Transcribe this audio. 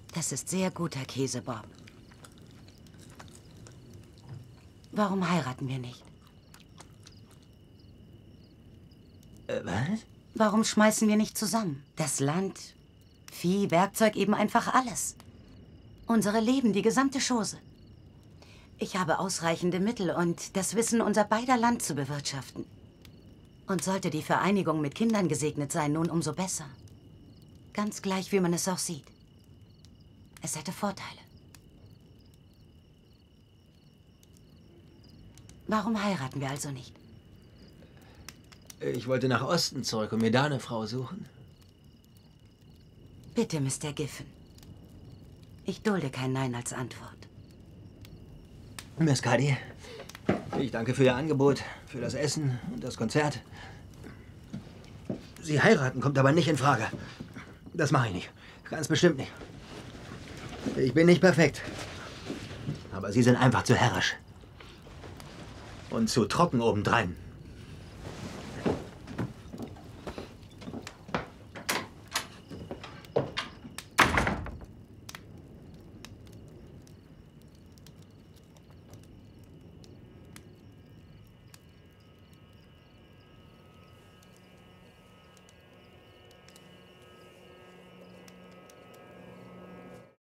Das ist sehr guter Käse, Bob. Warum heiraten wir nicht? Was? Warum schmeißen wir nicht zusammen? Das Land, Vieh, Werkzeug, eben einfach alles. Unsere Leben, die gesamte Chose. Ich habe ausreichende Mittel und das Wissen, unser beider Land zu bewirtschaften. Und sollte die Vereinigung mit Kindern gesegnet sein, nun umso besser. Ganz gleich, wie man es auch sieht. Es hätte Vorteile. Warum heiraten wir also nicht? Ich wollte nach Osten zurück und mir da eine Frau suchen. Bitte, Mr. Giffen. Ich dulde kein Nein als Antwort. Miss Cuddy, ich danke für Ihr Angebot, für das Essen und das Konzert. Sie heiraten kommt aber nicht in Frage. Das mache ich nicht. Ganz bestimmt nicht. Ich bin nicht perfekt. Aber Sie sind einfach zu herrisch. Und zu trocken obendrein.